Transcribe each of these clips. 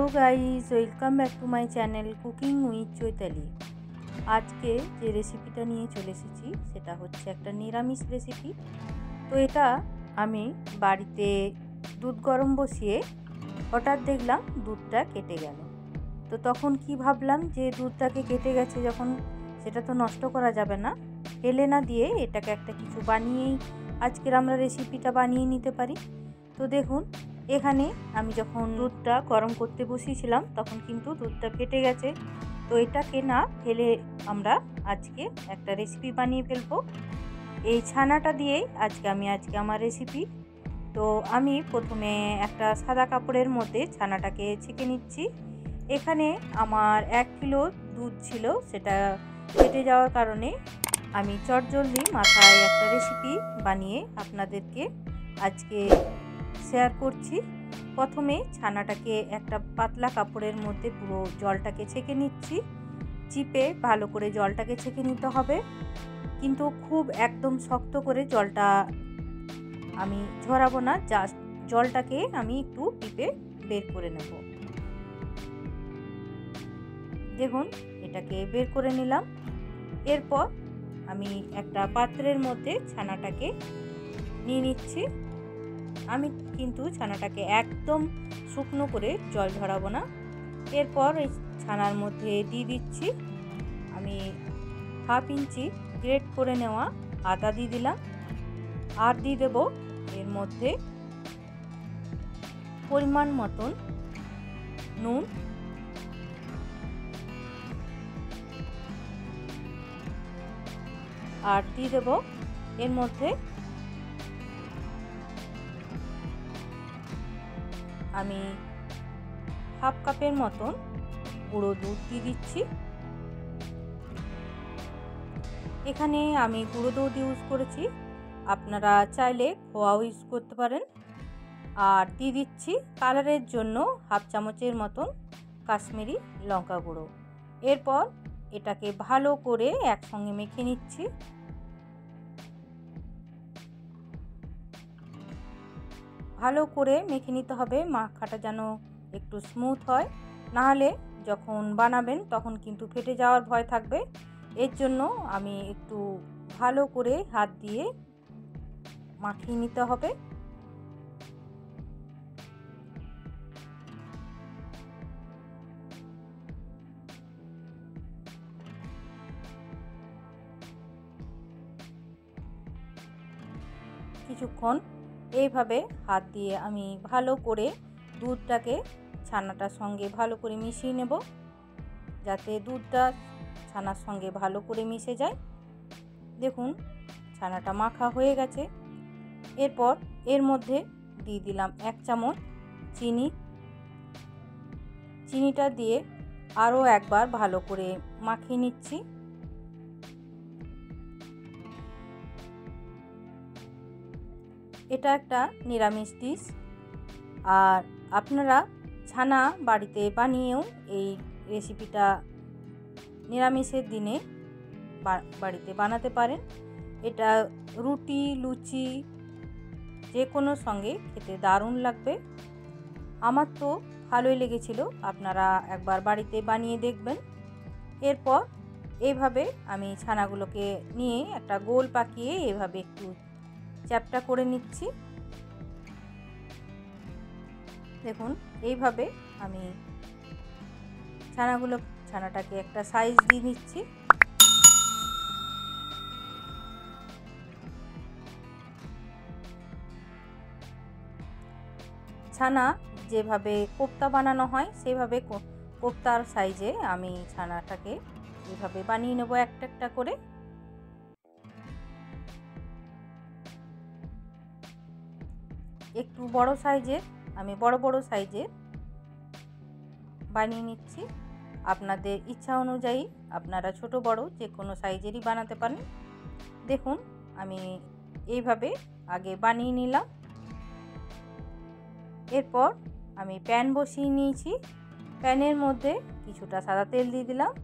Hello guys, welcome back to my channel cooking with Chaitali. আজকে যে রেসিপিটা নিয়ে চলে এসেছি সেটা হচ্ছে একটা নিরামিষ রেসিপি। তো এটা আমি বাড়িতে দুধ গরম বসিয়ে হঠাৎ দেখলাম দুধটা কেটে গেল। তো তখন কি ভাবলাম যে দুধটাকে কেটে গেছে যখন, সেটা তো নষ্ট করা যাবে না, ফেলে না দিয়ে এটাকে একটা কিছু বানিয়েই আজকের আমরা রেসিপিটা বানিয়ে নিতে পারি। তো দেখুন, এখানে আমি যখন দুধটা গরম করতে বসিয়েছিলাম তখন কিন্তু দুধটা ফেটে গেছে। তো এটাকে না ফেলে আমরা আজকে একটা রেসিপি বানিয়ে ফেলবো। এই ছানাটা দিয়েই আজকে আমার রেসিপি। তো আমি প্রথমে একটা সাদা কাপড়ের মধ্যে ছানাটাকে ছেঁকে নিচ্ছি। এখানে আমার 1 কিলো দুধ ছিল, সেটা ফেটে যাওয়ার কারণে আমি চটজলদি মাথায় একটা রেসিপি বানিয়ে আপনাদেরকে আজকে শেয়ার করছি। প্রথমে ছানাটাকে একটা পাতলা কাপড়ের মধ্যে পুরো জলটাকে ছেঁকে নিচ্ছি। চিপে ভালো করে জলটাকে ছেঁকে নিতে হবে, কিন্তু খুব একদম শক্ত করে জলটা আমি ঝরাবো না, জাস্ট জলটাকে আমি একটু টিপে বের করে নেব। দেখুন, এটাকে বের করে নিলাম। এরপর আমি একটা পাত্রের মধ্যে ছানাটাকে নিয়ে নিচ্ছি। আমি কিন্তু ছানাটাকে একদম শুকনো করে জল ঝরাবো না। এরপর এই ছানার মধ্যে দিয়ে দিচ্ছি আমি 1/2 ইঞ্চি গ্রেট করে নেওয়া আদা দিয়ে দিলাম, আর দিয়ে দেবো এর মধ্যে পরিমাণ মতন নুন, আর দিয়ে দেবো এর মধ্যে আমি 1/2 কাপের মতন গুঁড়ো দুধ দিয়ে দিচ্ছি। এখানে আমি গুঁড়ো দুধ ইউজ করেছি, আপনারা চাইলে খোয়াও ইউজ করতে পারেন। আর দিয়ে দিচ্ছি কালারের জন্য 1/2 চামচের মতন কাশ্মীরি লঙ্কা গুঁড়ো। এরপর এটাকে ভালো করে একসঙ্গে মেখে নিচ্ছি। ভালো করে মেখে নিতে হবে, মাখাটা যেন একটু স্মুথ হয়, নাহলে যখন বানাবেন তখন কিন্তু ফেটে যাওয়ার ভয় থাকবে। এর জন্য আমি একটু ভালো করে হাত দিয়ে মাখিয়ে নিতে হবে। কিছুক্ষণ এইভাবে হাত দিয়ে আমি ভালো করে দুধটাকে ছানাটার সঙ্গে ভালো করে মিশিয়ে নেব, যাতে দুধটা ছানার সঙ্গে ভালো করে মিশে যায়। দেখুন, ছানাটা মাখা হয়ে গেছে। এরপর এর মধ্যে দিয়ে দিলাম 1 চামচ চিনি। চিনিটা দিয়ে আরও একবার ভালো করে মাখিয়ে নিচ্ছি। এটা একটা নিরামিষ ডিশ, আর আপনারা ছানা বাড়িতে বানিয়েও এই রেসিপিটা নিরামিষের দিনে বাড়িতে বানাতে পারেন। এটা রুটি, লুচি যে কোনো সঙ্গে খেতে দারুণ লাগবে। আমার তো ভালোই লেগেছিল, আপনারা একবার বাড়িতে বানিয়ে দেখবেন। এরপর এইভাবে আমি ছানাগুলোকে নিয়ে একটা গোল পাকিয়ে এভাবে একটু চ্যাপটা করে নিচ্ছি। দেখুন, এইভাবে আমি ছানাটাকে একটা সাইজ দিয়ে নিচ্ছি। ছানা যেভাবে কোপ্তা বানানো হয় সেভাবে কোপ্তার সাইজে আমি ছানাটাকে এভাবে বানিয়ে নেব একটা একটা করে। একটু বড় সাইজের আমি বড় সাইজের বানিয়ে নিচ্ছি। আপনাদের ইচ্ছা অনুযায়ী আপনারা ছোট বড় যে কোনো সাইজেরই বানাতে পারেন। দেখুন, আমি এইভাবে আগে বানিয়ে নিলাম। এরপর আমি প্যান বসিয়ে নিয়েছি। প্যানের মধ্যে কিছুটা সাদা তেল দিয়ে দিলাম।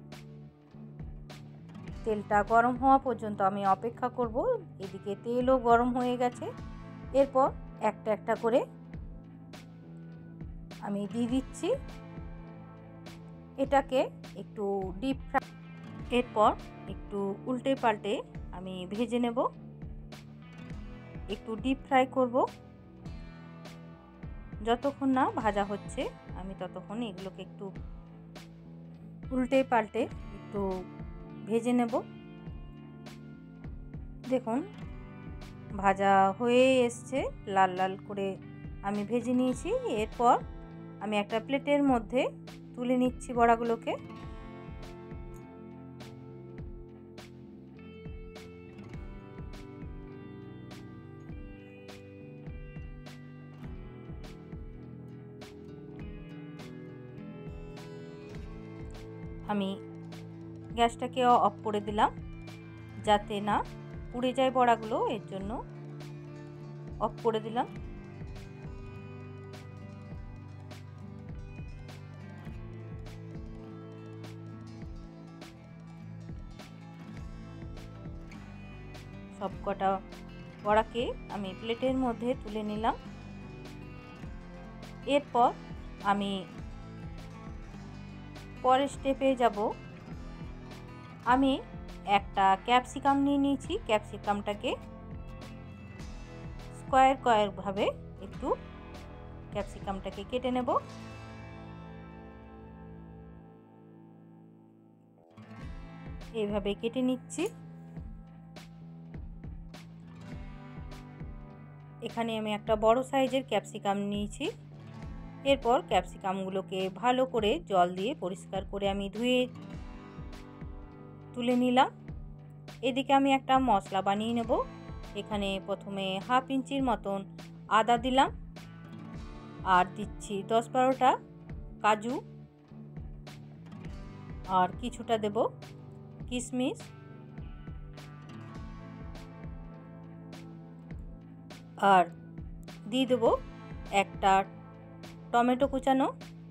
তেলটা গরম হওয়া পর্যন্ত আমি অপেক্ষা করব। এদিকে তেলও গরম হয়ে গেছে। এরপর একটা একটা করে আমি দিয়ে দিচ্ছি। এটাকে একটু ডিপ ফ্রাই, এরপর একটু উল্টে পাল্টে আমি ভেজে নেব। একটু ডিপ ফ্রাই করব, যতক্ষণ না ভাজা হচ্ছে আমি ততক্ষণ এগুলোকে একটু উল্টে পাল্টে একটু ভেজে নেব। দেখুন ভাজা হয়ে এসছে, লাল লাল করে আমি ভেজে নিয়েছি। এরপর আমি একটা প্লেটের মধ্যে তুলে নিচ্ছি বড়াগুলোকে। আমি গ্যাসটাকে অফ করে দিলাম যাতে না পুড়ে যায় বড়াগুলো, এর জন্য অফ করে দিলাম। সব কটা বড়াকে আমি প্লেটের মধ্যে তুলে নিলাম। এরপর আমি পরের স্টেপে যাব। আমি একটা ক্যাপসিকাম নিয়ে নিয়েছি, ক্যাপসিকামটাকে স্কোয়ার স্কোয়ার ভাবে একটু ক্যাপসিকামটাকে কেটে নেব। এইভাবে কেটে নিচ্ছি। এখানে আমি একটা বড় সাইজের ক্যাপসিকাম নিয়েছি। এরপর ক্যাপসিকামগুলোকে ভালো করে জল দিয়ে পরিষ্কার করে আমি ধুয়ে তুলে নিলাম। এদিকে আমি একটা মশলা বানিয়ে নেব। এখানে প্রথমে হাফ ইঞ্চির মতন আদা দিলাম, আর দিচ্ছি 10-12টা কাজু, আর কিছুটা দেব কিশমিশ, আর দিয়ে দেব একটা টমেটো কুচানো।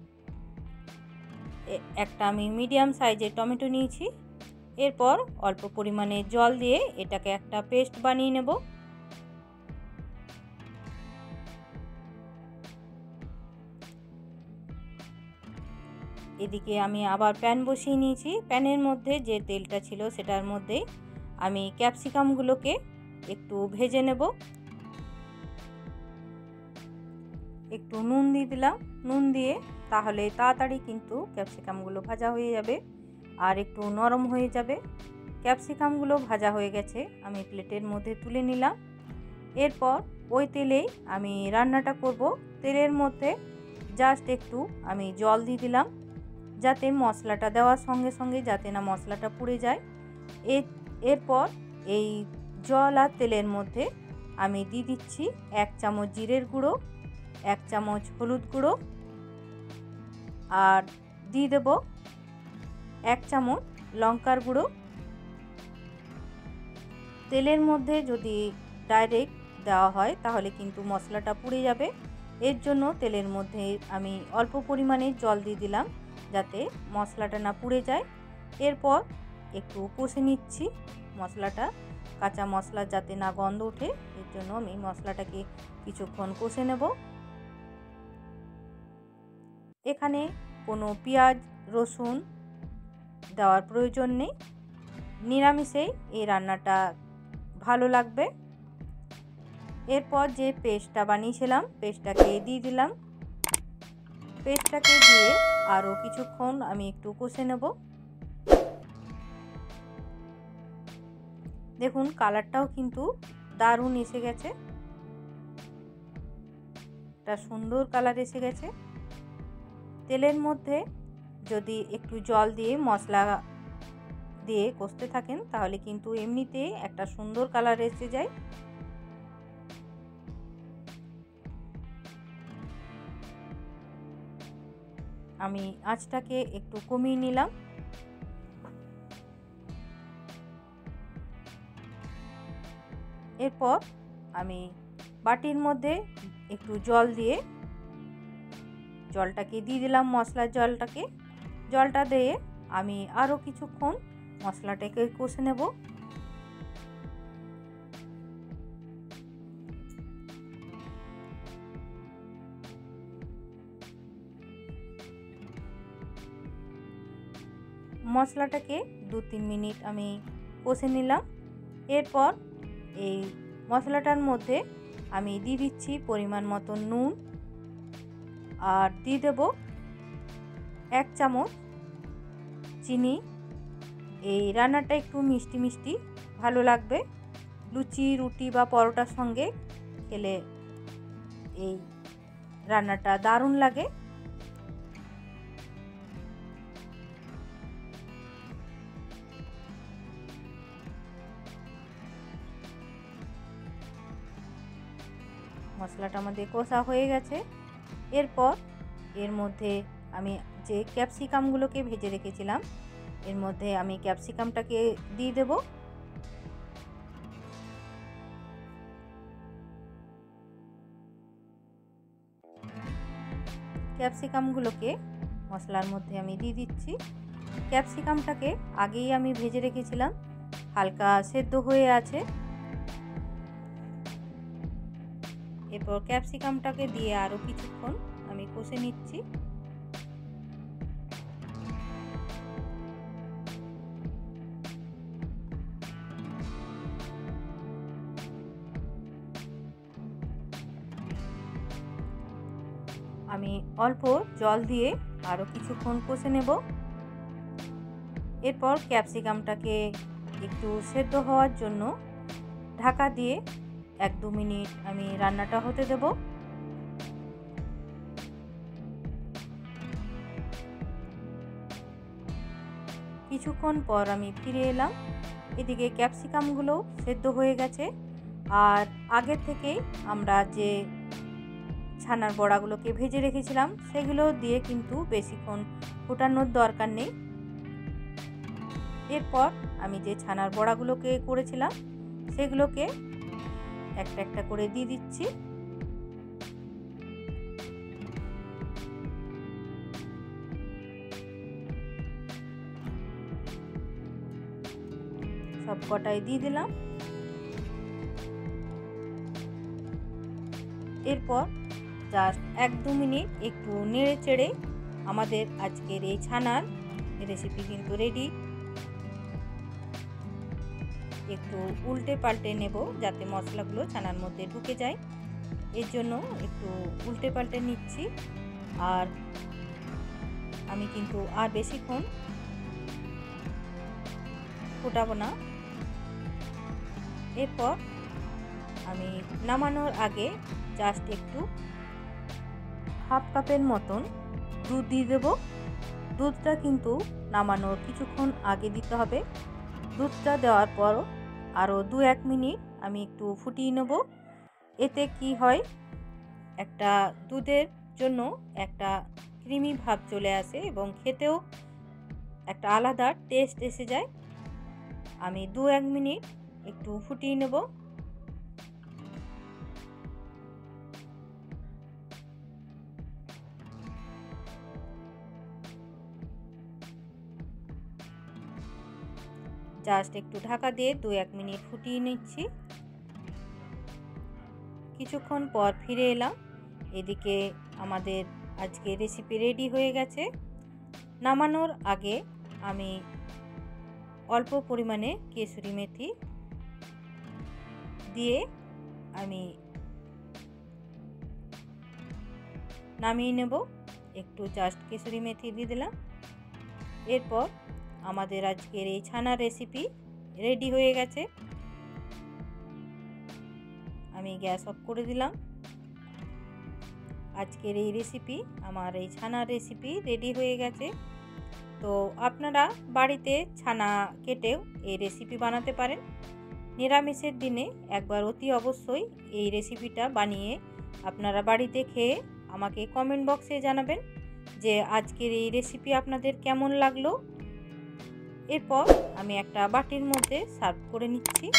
একটা আমি মিডিয়াম সাইজের টমেটো নিয়েছি। এরপর অল্প পরিমাণে জল দিয়ে এটাকে একটা পেস্ট বানিয়ে নেব। এদিকে আমি আবার প্যান বসিয়ে নিয়েছি। প্যানের মধ্যে যে তেলটা ছিল সেটার মধ্যে আমি ক্যাপসিকামগুলোকে একটু ভেজে নেব। একটু নুন দিয়ে দিলাম। নুন দিয়ে তাহলে তাড়াতাড়ি কিন্তু ক্যাপসিকামগুলো ভাজা হয়ে যাবে আর একটু নরম হয়ে যাবে। ক্যাপসিকামগুলো ভাজা হয়ে গেছে, আমি প্লেটের মধ্যে তুলে নিলাম। এরপর ওই তেলেই আমি রান্নাটা করব। তেলের মধ্যে জাস্ট একটু আমি জল দিয়ে দিলাম, যাতে মশলাটা দেওয়ার সঙ্গে সঙ্গে যাতে না মশলাটা পুড়ে যায়। এরপর এই জল আর তেলের মধ্যে আমি দিয়ে দিচ্ছি 1 চামচ জিরের গুঁড়ো, 1 চামচ হলুদ গুঁড়ো, আর দিয়ে দেব 1 চামচ লঙ্কার গুঁড়ো। তেলের মধ্যে যদি ডাইরেক্ট দেওয়া হয় তাহলে কিন্তু মশলাটা পুড়ে যাবে। এর জন্য তেলের মধ্যে আমি অল্প পরিমাণে জল দিয়ে দিলাম যাতে মশলাটা না পুড়ে যায়। এরপর একটু কষে নিচ্ছি মশলাটা, কাঁচা মশলা যাতে না গন্ধ ওঠে, এর জন্য আমি মশলাটাকে কিছুক্ষণ কষে নেব। এখানে কোনো পেঁয়াজ রসুন দেওয়ার প্রয়োজন নেই, নিরামিষেই এই রান্নাটা ভালো লাগবে। এরপর যে পেস্টটা বানিয়েছিলাম পেস্টটাকে দিয়ে দিলাম। পেস্টটাকে দিয়ে আরও কিছুক্ষণ আমি একটু কষে নেব। দেখুন কালারটাও কিন্তু দারুণ এসে গেছে, একটা সুন্দর কালার এসে গেছে। তেলের মধ্যে যদি একটু জল দিয়ে মশলা দিয়ে কষতে থাকেন তাহলে কিন্তু এমনিতেই একটা সুন্দর কালার এসে যায়। আমি আঁচটাকে একটু কমিয়ে নিলাম। এরপর আমি বাটির মধ্যে একটু জল দিয়ে জলটাকে দিয়ে দিলাম, মশলার জলটা দিয়ে আমি আরও কিছুক্ষণ মশলাটাকে কষে নেব। মশলাটাকে 2-3 মিনিট আমি কষে নিলাম। এরপর এই মশলাটার মধ্যে আমি দিয়ে দিচ্ছি পরিমাণ মতো নুন, আর দিয়ে দেব 1 চামচ চিনি। এই রান্নাটা একটু মিষ্টি মিষ্টি ভালো লাগবে, লুচি, রুটি বা পরোটার সঙ্গে খেলে এই রান্নাটা দারুণ লাগে। মশলাটা আমাদের কষা হয়ে গেছে। এরপর এর মধ্যে আমি যে ক্যাপসিকামগুলোকে ভেজে রেখেছিলাম, এর মধ্যে আমি ক্যাপসিকামটাকে দিয়ে দেব। ক্যাপসিকামগুলোকে মশলার মধ্যে আমি দিয়ে দিচ্ছি। ক্যাপসিকামটাকে আগেই আমি ভেজে রেখেছিলাম, হালকা সেদ্ধ হয়ে আছে। এরপর ক্যাপসিকামটাকে দিয়ে আরও কিছুক্ষণ আমি কষে নিচ্ছি। আমি অল্প জল দিয়ে আরও কিছুক্ষণ কষে নেব। এরপর ক্যাপসিকামটাকে একটু সেদ্ধ হওয়ার জন্য ঢাকা দিয়ে 1-2 মিনিট আমি রান্নাটা হতে দেব। কিছুক্ষণ পর আমি ফিরে এলাম। এদিকে ক্যাপসিকামগুলো সেদ্ধ হয়ে গেছে, আর আগের থেকেই আমরা যে ছানার বড়াগুলোকে ভেজে রেখেছিলাম সেগুলো দিয়ে কিন্তু বেশিক্ষণ ফোটানোর দরকার নেই। এরপর আমি যে ছানার বড়াগুলোকে করেছিলাম সেগুলোকে একটা একটা করে দিয়ে দিচ্ছি। সব কটাই দিয়ে দিলাম। এরপর জাস্ট 1-2 মিনিট একটু নেড়ে চেড়ে আমাদের আজকের এই ছানার রেসিপি কিন্তু রেডি। একটু উল্টে পাল্টে নেব যাতে মশলাগুলো ছানার মধ্যে ঢুকে যায়, এর জন্য একটু উল্টে পাল্টে নিচ্ছি। আর আমি কিন্তু আর বেশিক্ষণ ফোটাবো না। এরপর আমি নামানোর আগে জাস্ট একটু হাফ কাপের মতন দুধ দিয়ে দেব। দুধটা কিন্তু নামানোর কিছুক্ষণ আগে দিতে হবে। দুধটা দেওয়ার পর আরও 2-1 মিনিট আমি একটু ফুটিয়ে নেব। এতে কি হয়, একটা দুধের জন্য একটা ক্রিমি ভাব চলে আসে এবং খেতেও একটা আলাদা টেস্ট এসে যায়। আমি 2-1 মিনিট একটু ফুটিয়ে নেব। জাস্ট একটু ঢাকা দিয়ে 2-1 মিনিট ফুটিয়ে নিচ্ছি। কিছুক্ষণ পর ফিরে এলাম। এদিকে আমাদের আজকে রেসিপি রেডি হয়ে গেছে। নামানোর আগে আমি অল্প পরিমাণে কেসুরি মেথি দিয়ে আমি নামিয়ে নেব। একটু জাস্ট কেসুরি মেথি দিয়ে দিলাম। এরপর আমাদের আজকের এই ছানার রেসিপি রেডি হয়ে গেছে। আমি গ্যাস অফ করে দিলাম। আজকের এই রেসিপি, আমার এই ছানার রেসিপি রেডি হয়ে গেছে। তো আপনারা বাড়িতে ছানা কেটেও এই রেসিপি বানাতে পারেন। নিরামিষের দিনে একবার অতি অবশ্যই এই রেসিপিটা বানিয়ে আপনারা বাড়িতে খেয়ে আমাকে কমেন্ট বক্সে জানাবেন যে আজকের এই রেসিপি আপনাদের কেমন লাগলো। এরপর আমি একটা বাটির মধ্যে সার্ভ করে নিচ্ছি।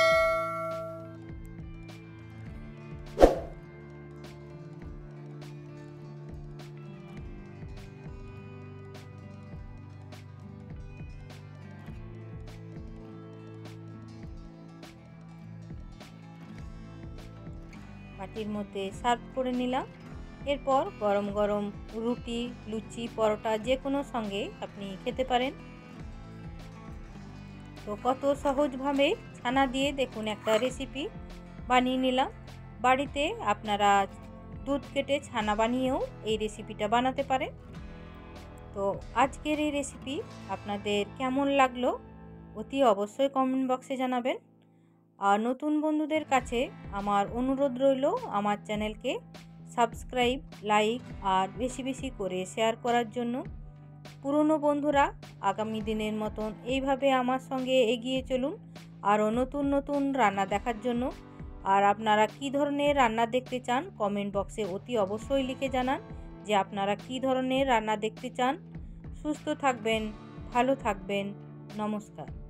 বাটির মধ্যে সার্ভ করে নিলাম। এরপর গরম গরম রুটি, লুচি, পরোটা যে কোনো সঙ্গে আপনি খেতে পারেন। তো কত সহজভাবে ছানা দিয়ে দেখুন একটা রেসিপি বানিয়ে নিলাম। বাড়িতে আপনারা দুধ কেটে ছানা বানিয়েও এই রেসিপিটা বানাতে পারেন। তো আজকের এই রেসিপি আপনাদের কেমন লাগলো অতি অবশ্যই কমেন্ট বক্সে জানাবেন। আর নতুন বন্ধুদের কাছে আমার অনুরোধ রইল আমার চ্যানেলকে সাবস্ক্রাইব, লাইক আর বেশি বেশি করে শেয়ার করার জন্য। পুরনো বন্ধুরা আগামী দিনের মতন এইভাবে আমার সঙ্গে এগিয়ে চলুন আরও নতুন নতুন রান্না দেখার জন্য। আর আপনারা কী ধরনের রান্না দেখতে চান কমেন্ট বক্সে অতি অবশ্যই লিখে জানান যে আপনারা কী ধরনের রান্না দেখতে চান। সুস্থ থাকবেন, ভালো থাকবেন, নমস্কার।